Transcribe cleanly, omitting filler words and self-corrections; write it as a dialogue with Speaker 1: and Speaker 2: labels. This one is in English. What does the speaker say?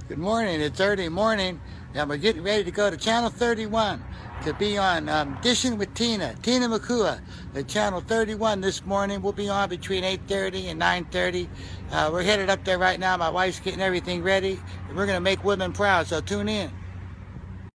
Speaker 1: Good morning. It's early morning, and we're getting ready to go to Channel 31 to be on Dishing with Tina Makua at Channel 31 this morning. We'll be on between 8:30 and 9:30. We're headed up there right now. My wife's getting everything ready, and we're going to make women proud, so tune in.